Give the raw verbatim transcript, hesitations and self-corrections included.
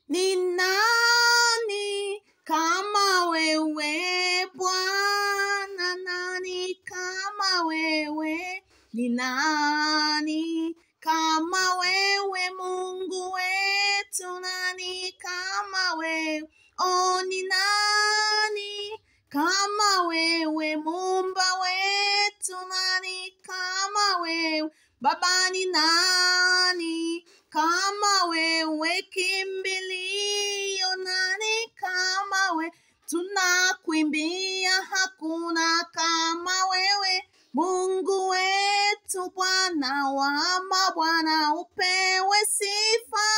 Ni nani kama wewe Bwana? Nani kama wewe? Ni nani kama wewe Mungu wetu? Nani kama wewe? Oh, ni nani kama wewe Muumba wetu? Nani kama wewe Baba? Ni nani kama wewe kimbilio? Nani kama wewe tunakuimbia? Hakuna kama wewe Mungu wetu, Bwana wa mabwana, upewe sifa